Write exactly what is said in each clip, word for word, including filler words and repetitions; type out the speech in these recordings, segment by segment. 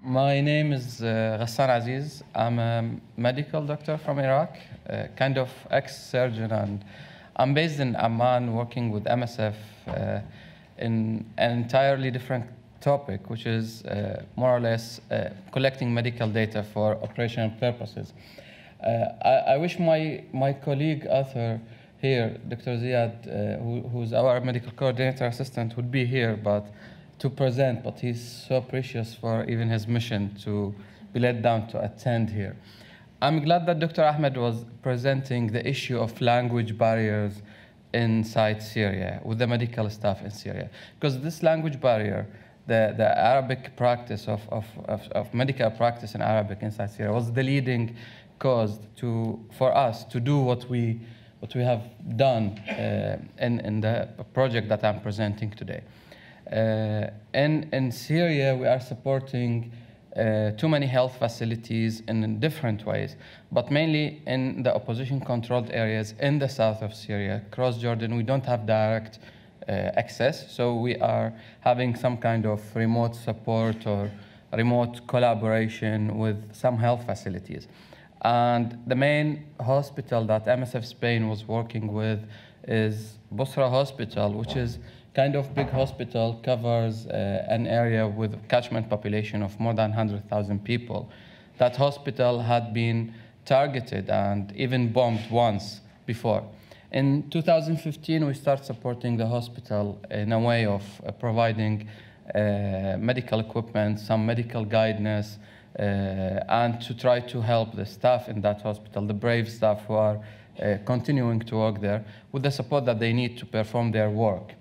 My name is uh, Ghassan Aziz. I'm a medical doctor from Iraq, uh, kind of ex-surgeon, and I'm based in Amman working with M S F uh, in an entirely different topic, which is uh, more or less uh, collecting medical data for operational purposes. Uh, I, I wish my, my colleague author here, Doctor Ziad, uh, who, who's our medical coordinator assistant, would be here, but to present, but he's so precious for even his mission to be let down to attend here. I'm glad that Doctor Ahmed was presenting the issue of language barriers inside Syria with the medical staff in Syria, because this language barrier, the, the Arabic practice of, of, of, of medical practice in Arabic inside Syria was the leading cause to, for us to do what we, what we have done uh, in, in the project that I'm presenting today. Uh, in, in Syria, we are supporting uh, too many health facilities in different ways, but mainly in the opposition-controlled areas in the south of Syria. Across Jordan, we don't have direct uh, access, so we are having some kind of remote support or remote collaboration with some health facilities. And the main hospital that M S F Spain was working with is Busra Hospital, which is kind of big hospital, covers uh, an area with a catchment population of more than one hundred thousand people. That hospital had been targeted and even bombed once before. In two thousand fifteen, we started supporting the hospital in a way of uh, providing uh, medical equipment, some medical guidance, uh, and to try to help the staff in that hospital, the brave staff who are uh, continuing to work there, with the support that they need to perform their work.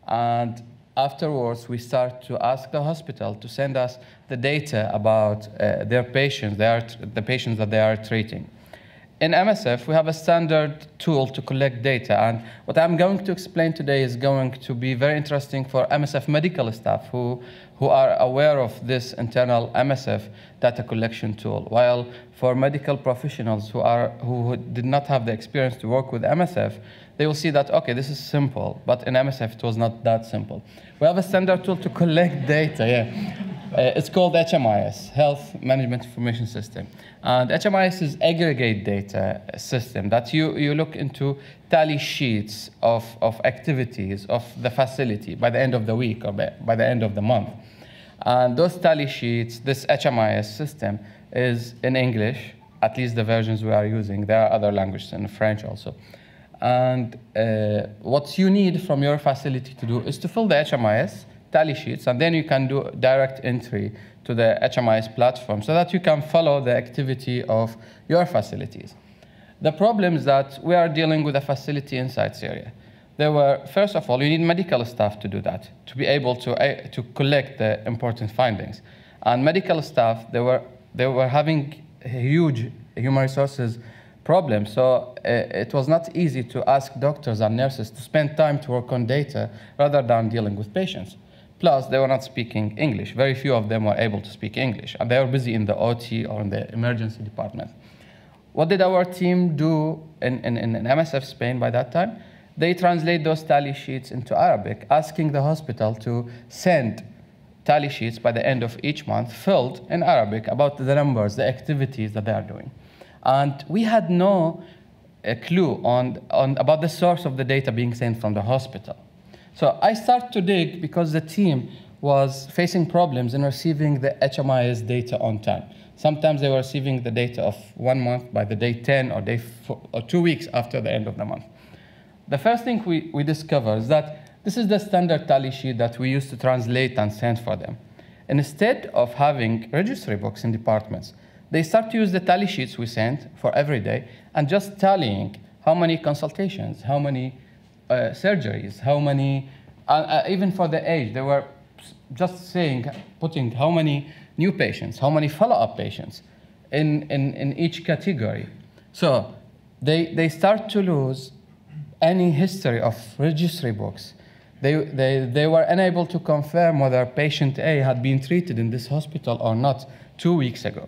And afterwards, we start to ask the hospital to send us the data about uh, their patients, they are the patients that they are treating. In M S F, we have a standard tool to collect data, and what I'm going to explain today is going to be very interesting for M S F medical staff who, who are aware of this internal M S F data collection tool, while for medical professionals who, are, who did not have the experience to work with M S F, they will see that, okay, this is simple, but in M S F it was not that simple. We have a standard tool to collect data, yeah. Uh, it's called H M I S, Health Management Information System. And H M I S is aggregate data system that you, you look into tally sheets of, of activities of the facility by the end of the week or by, by the end of the month. And those tally sheets, this H M I S system is in English, at least the versions we are using. There are other languages in French also. And uh, what you need from your facility to do is to fill the H M I S tally sheets, and then you can do direct entry to the H M I S platform so that you can follow the activity of your facilities. The problem is that we are dealing with a facility inside Syria. There were, first of all, you need medical staff to do that, to be able to, uh, to collect the important findings. And medical staff, they were, they were having huge human resources problems, so uh, it was not easy to ask doctors and nurses to spend time to work on data rather than dealing with patients. Plus, they were not speaking English. Very few of them were able to speak English, and they were busy in the O T or in the emergency department. What did our team do in, in, in M S F Spain by that time? They translate those tally sheets into Arabic, asking the hospital to send tally sheets by the end of each month filled in Arabic about the numbers, the activities that they are doing. And we had no uh, clue on, on, about the source of the data being sent from the hospital. So I started to dig because the team was facing problems in receiving the H M I S data on time. Sometimes they were receiving the data of one month by the day ten or, day four, or two weeks after the end of the month. The first thing we, we discovered is that this is the standard tally sheet that we used to translate and send for them. And instead of having registry books in departments, they start to use the tally sheets we sent for every day and just tallying how many consultations, how many uh, surgeries, how many, uh, uh, even for the age, they were just saying, putting how many new patients, how many follow-up patients in, in, in each category. So they, they start to lose any history of registry books. They, they, they were unable to confirm whether patient A had been treated in this hospital or not two weeks ago.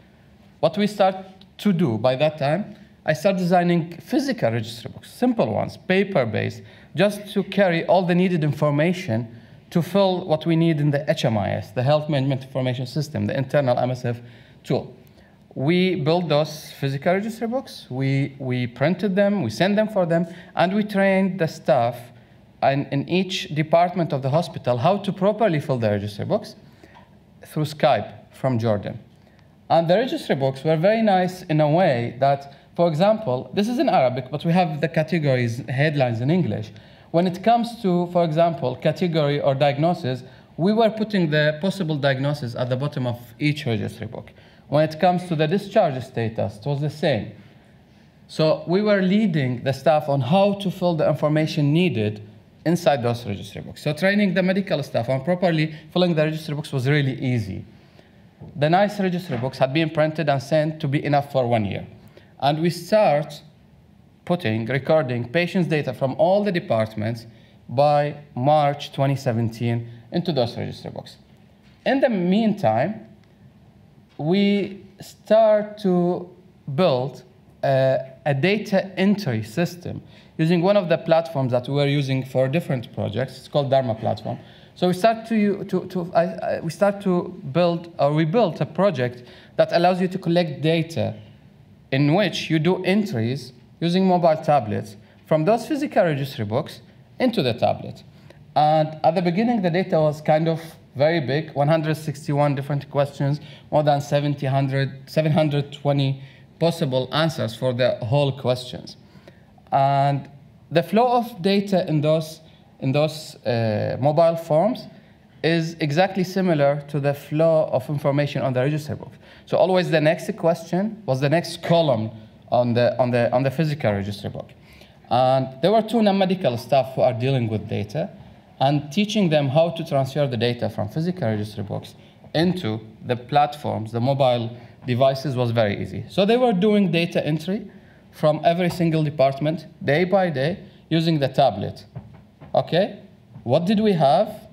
What we start to do by that time, I started designing physical registry books, simple ones, paper-based, just to carry all the needed information to fill what we need in the H M I S, the Health Management Information System, the internal M S F tool. We built those physical registry books, we, we printed them, we sent them for them, and we trained the staff in, in each department of the hospital how to properly fill the registry books through Skype from Jordan. And the registry books were very nice in a way that, for example, this is in Arabic, but we have the categories, headlines in English. When it comes to, for example, category or diagnosis, we were putting the possible diagnosis at the bottom of each registry book. When it comes to the discharge status, it was the same. So we were leading the staff on how to fill the information needed inside those registry books. So training the medical staff on properly filling the registry books was really easy. The nice registry books had been printed and sent to be enough for one year. And we start putting, recording patients' data from all the departments by March twenty seventeen into those registry books. In the meantime, we start to build a, a data entry system using one of the platforms that we were using for different projects. It's called Dharma platform. So we start to, to, to I, I, we start to build, or we built a project that allows you to collect data in which you do entries using mobile tablets from those physical registry books into the tablet. And at the beginning, the data was kind of very big, one hundred sixty-one different questions, more than seven hundred twenty possible answers for the whole questions. And the flow of data in those, in those uh, mobile forms is exactly similar to the flow of information on the register book. So always the next question was the next column on the, on the, on the physical registry book. And there were two non-medical staff who are dealing with data, and teaching them how to transfer the data from physical registry books into the platforms, the mobile devices, was very easy. So they were doing data entry from every single department, day by day, using the tablet. Okay, what did we have?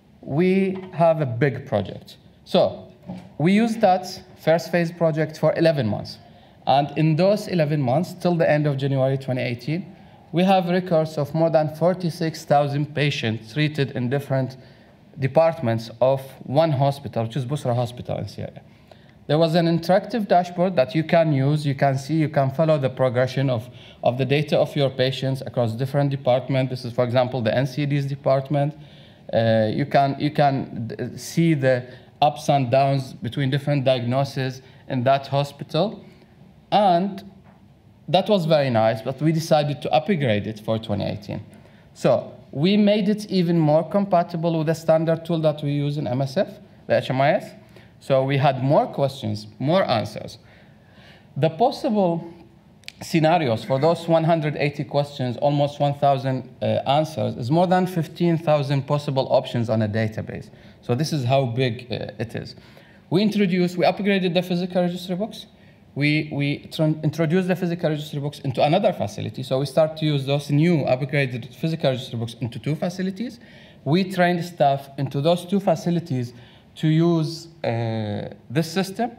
We have a big project. So we used that first phase project for eleven months. And in those eleven months, till the end of January twenty eighteen, we have records of more than forty-six thousand patients treated in different departments of one hospital, which is Busra Hospital in Syria. There was an interactive dashboard that you can use, you can see, you can follow the progression of, of the data of your patients across different departments. This is, for example, the N C D's department. Uh, you can, you can see the ups and downs between different diagnoses in that hospital. And that was very nice, but we decided to upgrade it for twenty eighteen. So we made it even more compatible with the standard tool that we use in M S F, the H M I S. So we had more questions, more answers. The possible scenarios for those one hundred eighty questions, almost one thousand uh, answers, is more than fifteen thousand possible options on a database. So this is how big uh, it is. We introduced, we upgraded the physical registry books. We, we introduced the physical registry books into another facility. So we start to use those new upgraded physical registry books into two facilities. We trained staff into those two facilities to use uh, this system.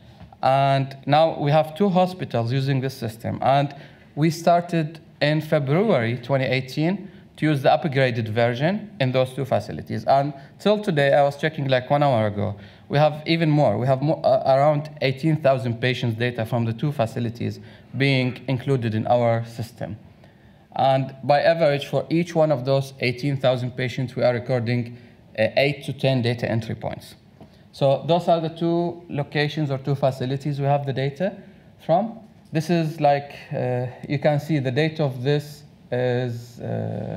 And now we have two hospitals using this system. And we started in February twenty eighteen to use the upgraded version in those two facilities. And till today, I was checking like one hour ago, we have even more. We have more, uh, around eighteen thousand patients' data from the two facilities being included in our system. And by average, for each one of those eighteen thousand patients, we are recording uh, eight to ten data entry points. So those are the two locations or two facilities we have the data from. This is like, uh, you can see the date of this is, uh,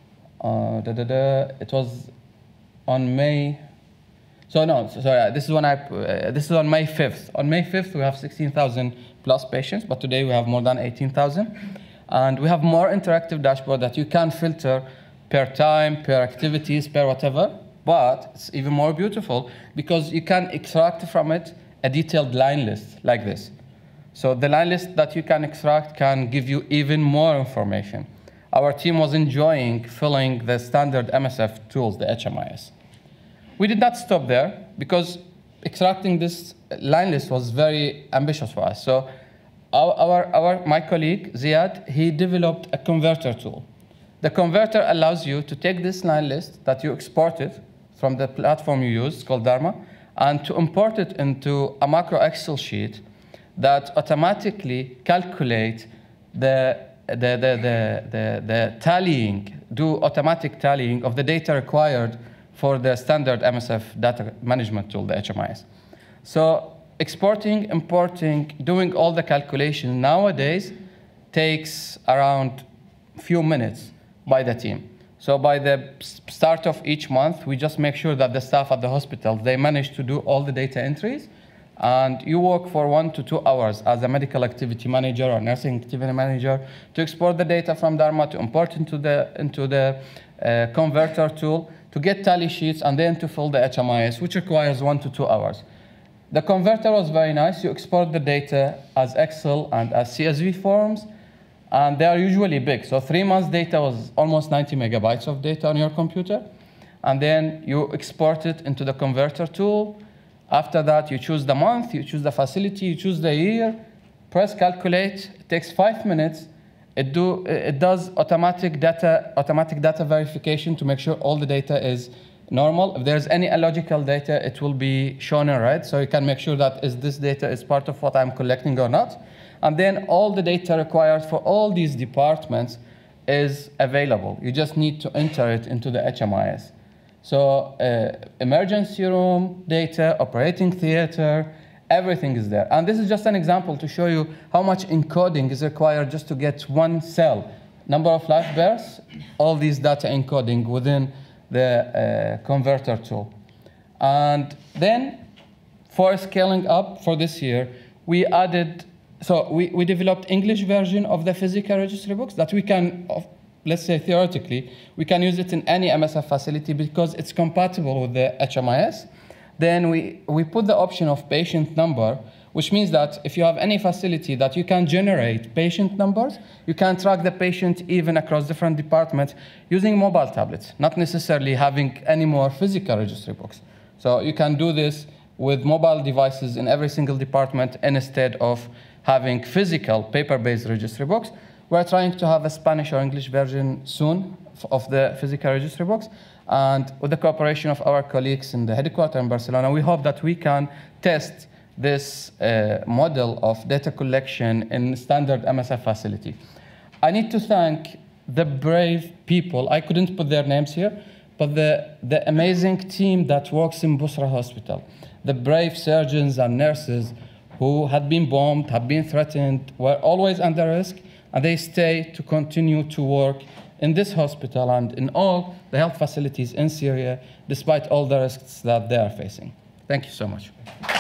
uh, da, da, da, it was on May, so no, so, sorry, this is when I, uh, this is on May fifth. On May fifth, we have sixteen thousand plus patients, but today we have more than eighteen thousand. And we have more interactive dashboard that you can filter per time, per activities, per whatever, but it's even more beautiful because you can extract from it a detailed line list like this. So the line list that you can extract can give you even more information. Our team was enjoying filling the standard M S F tools, the H M I S. We did not stop there because extracting this line list was very ambitious for us. So our, our, our, my colleague, Ziad, he developed a converter tool. The converter allows you to take this line list that you exported from the platform you use, called Dharma, and to import it into a macro Excel sheet that automatically calculate the, the, the, the, the, the tallying, do automatic tallying of the data required for the standard M S F data management tool, the H M I S. So exporting, importing, doing all the calculation nowadays takes around a few minutes by the team. So by the start of each month, we just make sure that the staff at the hospital, they manage to do all the data entries, and you work for one to two hours as a medical activity manager or nursing activity manager to export the data from Dharma, to import into the, into the uh, converter tool, to get tally sheets, and then to fill the H M I S, which requires one to two hours. The converter was very nice. You export the data as Excel and as C S V forms, and they are usually big. So three months data was almost ninety megabytes of data on your computer. And then you export it into the converter tool. After that, you choose the month, you choose the facility, you choose the year, press calculate. It takes five minutes. It, do, it does automatic data, automatic data verification to make sure all the data is normal. If there's any illogical data, it will be shown in red. So you can make sure that is this data is part of what I'm collecting or not. And then all the data required for all these departments is available. You just need to enter it into the H M I S. So uh, emergency room data, operating theater, everything is there. And this is just an example to show you how much encoding is required just to get one cell. Number of live births, all these data encoding within the uh, converter tool. And then for scaling up for this year, we added, so we, we developed English version of the physical registry books that we can, let's say theoretically, we can use it in any M S F facility because it's compatible with the H M I S. Then we, we put the option of patient number, which means that if you have any facility that you can generate patient numbers, you can track the patient even across different departments using mobile tablets, not necessarily having any more physical registry books. So you can do this with mobile devices in every single department instead of having physical paper-based registry books. We're trying to have a Spanish or English version soon of the physical registry books. And with the cooperation of our colleagues in the headquarters in Barcelona, we hope that we can test this uh, model of data collection in standard M S F facility. I need to thank the brave people. I couldn't put their names here, but the, the amazing team that works in Busra Hospital, the brave surgeons and nurses who had been bombed, had been threatened, were always under risk, and they stay to continue to work in this hospital and in all the health facilities in Syria, despite all the risks that they are facing. Thank you so much.